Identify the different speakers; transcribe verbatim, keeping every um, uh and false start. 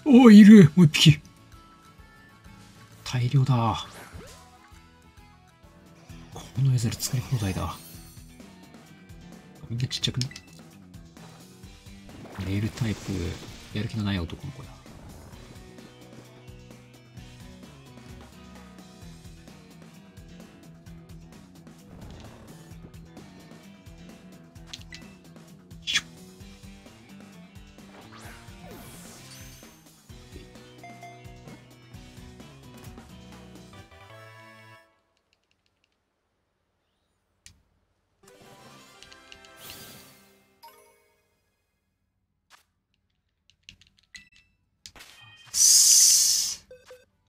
Speaker 1: おお、いる。もう一匹。大量だ。この絵皿作り放題だ。みんなちっちゃくね。メールタイプ、やる気のない男の子だ。